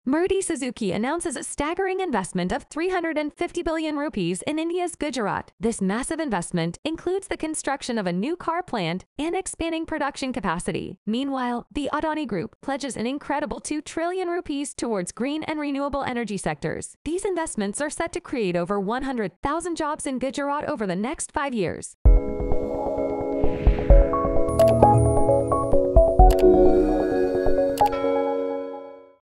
Maruti Suzuki announces a staggering investment of 350 billion rupees in India's Gujarat. This massive investment includes the construction of a new car plant and expanding production capacity. Meanwhile, the Adani Group pledges an incredible 2 trillion rupees towards green and renewable energy sectors. These investments are set to create over 100,000 jobs in Gujarat over the next 5 years.